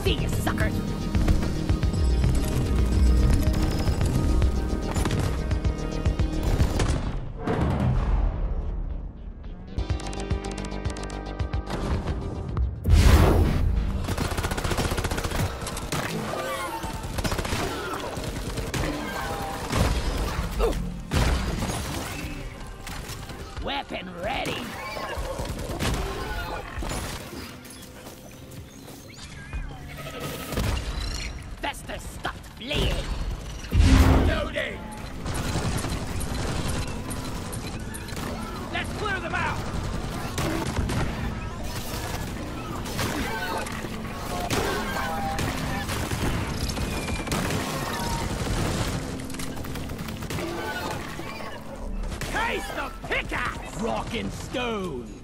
See you, suckers! Weapon ready! Fester stopped fleeing! Loading! Let's clear them out! Taste the pickaxe! Rock and stone!